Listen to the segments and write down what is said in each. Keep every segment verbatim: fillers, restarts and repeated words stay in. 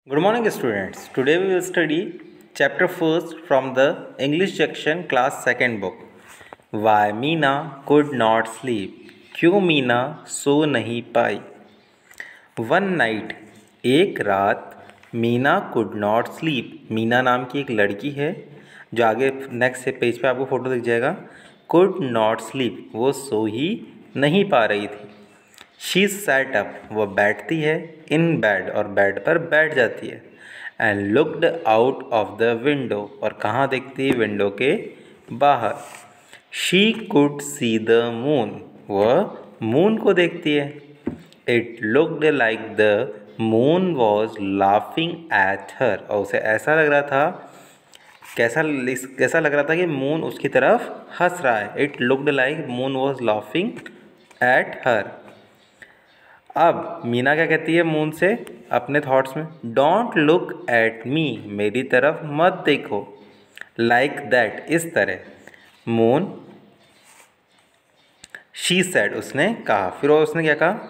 Good morning, students. Today we will study chapter first from the English section, class second book. Why Meena could not sleep. क्यों मीना सो नहीं पाई. One night, एक रात, Meena could not sleep. Meena नाम की एक लड़की है जो आगे नेक्स्ट पेज पे आपको फोटो दिख जाएगा. Could not sleep, वो सो ही नहीं पा रही थी. शी सैट अप, वह बैठती है. इन बेड, और बेड पर बैठ जाती है. And looked out of the window, और कहाँ देखती है? विंडो के बाहर. She could see the moon, वह मून को देखती है. It looked like the moon was laughing at her, और उसे ऐसा लग रहा था कैसा कैसा लग रहा था कि मून उसकी तरफ हंस रहा है. It looked like moon was laughing at her. अब मीना क्या कहती है मून से अपने थॉट्स में? डोंट लुक एट मी, मेरी तरफ मत देखो. लाइक दैट, इस तरह. मून, शी सेड, उसने कहा. फिर उसने क्या कहा?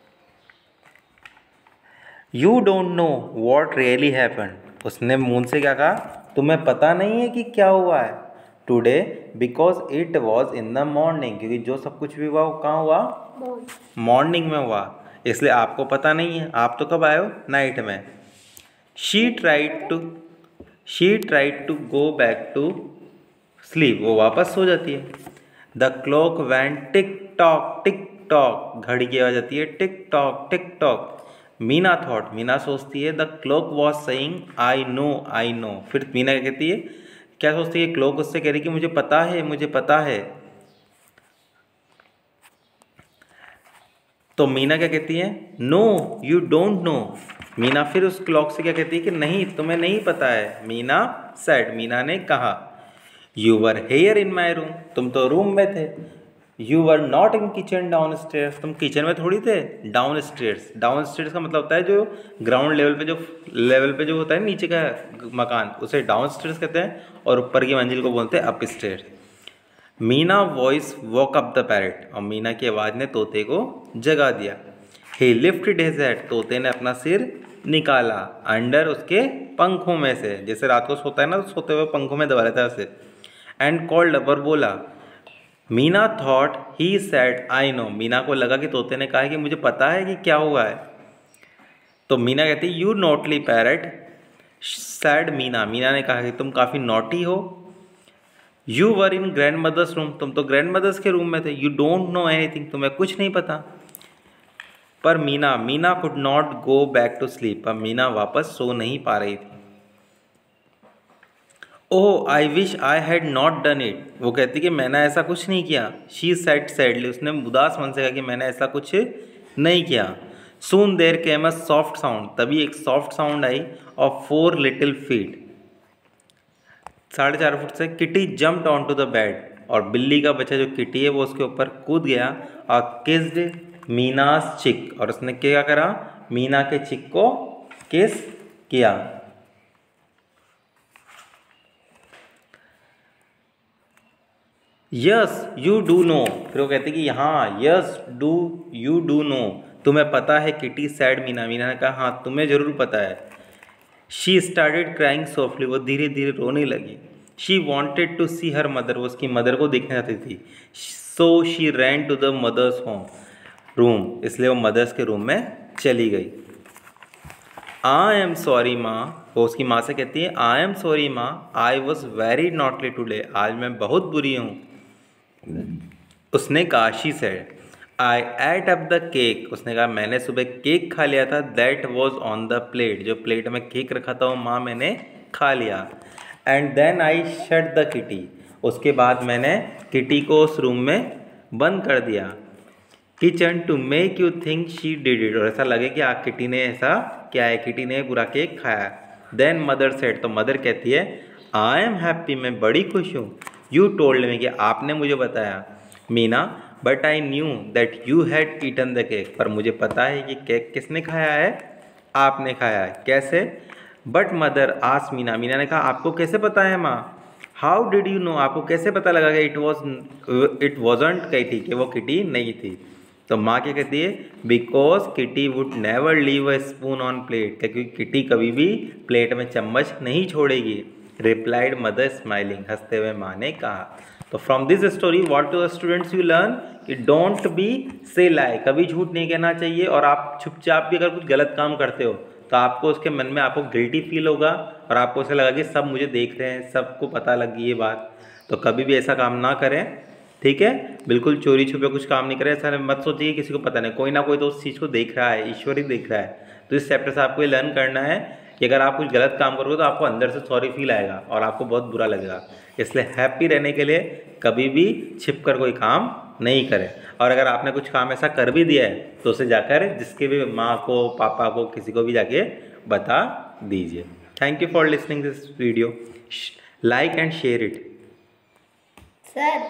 You don't know what really happen, उसने मून से क्या कहा? तुम्हें पता नहीं है कि क्या हुआ है today, because it was in the morning, क्योंकि जो सब कुछ भी हुआ वो कहाँ हुआ? मॉर्निंग में हुआ, इसलिए आपको पता नहीं है. आप तो कब आए हो? नाइट में. She tried to she tried to go back to sleep, वो वापस सो जाती है. The clock went tick tock tick tock, घड़ी की आवाज आती है tick tock tick tock. Meena thought, Meena सोचती है the clock was saying I know I know. फिर मीना क्या कहती है? क्या सोचती है? क्लॉक उससे कह रही कि मुझे पता है मुझे पता है. तो मीना क्या कहती है? No you don't know. Meena फिर उस क्लॉक से क्या कहती है कि नहीं, तुम्हें नहीं पता है. मीना सेड, मीना ने कहा. You were here in my room, तुम तो रूम में थे. You were not in kitchen downstairs, तुम किचन में थोड़ी थे. डाउन स्टेयर्स, डाउन स्टेयर्स का मतलब होता है जो ग्राउंड लेवल पे जो लेवल पे जो होता है नीचे का मकान, उसे डाउन स्टेयर्स कहते हैं, और ऊपर की मंजिल को बोलते हैं upstairs. Meena voice walk up the parrot, और मीना की आवाज़ ने तोते को जगा दिया. ही लिफ्टेड हिज हेड, तोते ने अपना सिर निकाला. अंडर, उसके पंखों में से, जैसे रात को सोता है ना तो सोते हुए पंखों में दबा लेता है उसे. एंड कॉल्ड अप, और बोला. Meena thought he said I know, Meena को लगा कि तोते ने कहा है कि मुझे पता है कि क्या हुआ है. तो मीना कहती है you naughty parrot said Meena, Meena ने कहा कि तुम काफ़ी नॉटी हो. You were in grandmother's room, तुम तो ग्रैंड मदर्स के रूम में थे. यू डोंट नो एनीथिंग, तुम्हें कुछ नहीं पता. पर Meena Meena could not go back to sleep, पर मीना वापस सो नहीं पा रही थी. Oh I wish I had not done it, वो कहती कि मैंने ऐसा कुछ नहीं किया. शी सेड सैडली, उसने उदास मन से कहा कि मैंने ऐसा कुछ नहीं किया. Soon there came a soft sound, तभी एक सॉफ्ट साउंड आई ऑफ फोर लिटिल फीट, साढ़े चार फुट से. Kitty jumped on to the bed, और बिल्ली का बच्चा जो किटी है वो उसके ऊपर कूद गया. और किस्ड मीनास चिक, और उसने क्या करा? मीना के चिक को किस किया. यस यू डू नो, फिर वो कहते कि हाँ yes do you do know, तुम्हें पता है. किटी सैड मीना, मीना ने कहा हाँ तुम्हें जरूर पता है. शी स्टार्टेड क्राइंग सॉफ्टली, वो धीरे धीरे रोने लगी. She wanted to see her mother, वो उसकी मदर को देखना चाहती थी. So she ran to the mother's home room, इसलिए वो मदर्स के रूम में चली गई. आई एम सॉरी माँ, वो उसकी माँ से कहती है आई एम सॉरी माँ, I was very naughty today, आज मैं बहुत बुरी हूँ. उसने कहा. She said I ate up the cake, उसने कहा मैंने सुबह केक खा लिया था. That was on the plate, जो प्लेट में केक रखा था वो माँ मैंने खा लिया. And then I shut the kitty, उसके बाद मैंने किटी को उस रूम में बंद कर दिया. Kitchen to make you think she did it, और ऐसा लगे कि आ किटी ने ऐसा क्या है, किटी ने पूरा केक खाया. देन मदर सेड, तो मदर कहती है आई एम हैप्पी, मैं बड़ी खुश हूँ. यू टोल्ड मी, कि आपने मुझे बताया. Meena but I knew that you had eaten the cake, पर मुझे पता है कि केक किसने खाया है? आपने खाया है. कैसे? But mother asked Meena, Meena ने कहा आपको कैसे पता है माँ? हाउ डिड यू नो, आपको कैसे पता लगा कि इट वॉज इट वॉजंट, कही थी कि वो किटी नहीं थी. तो माँ क्या कहती है, because kitty would never leave a spoon on plate, क्योंकि किटी कभी भी प्लेट में चम्मच नहीं छोड़ेगी। रिप्लाइड मदर स्माइलिंग, हंसते हुए माँ ने कहा। तो from this story what to the students you learn कि डोंट बी से लाई, कभी झूठ नहीं कहना चाहिए। और आप चुपचाप भी अगर कुछ गलत काम करते हो तो आपको उसके मन में आपको गिल्टी फील होगा और आपको ऐसा लगा कि सब मुझे देख रहे हैं, सबको पता लगी ये बात। तो कभी भी ऐसा काम ना करें, ठीक है। बिल्कुल चोरी छुपे कुछ काम नहीं करें, ऐसा मत सोचिए किसी को पता नहीं, कोई ना कोई तो उस चीज़ को देख रहा है, ईश्वर ही देख रहा है। तो इस चैप्टर से आपको ये लर्न करना है कि अगर आप कुछ गलत काम करोगे तो आपको अंदर से सॉरी फील आएगा और आपको बहुत बुरा लगेगा। इसलिए हैप्पी रहने के लिए कभी भी छिप कर कोई काम नहीं करें। और अगर आपने कुछ काम ऐसा कर भी दिया है तो उसे जाकर जिसके भी माँ को, पापा को, किसी को भी जाके बता दीजिए। Thank you for listening this video. Like and share it. Sir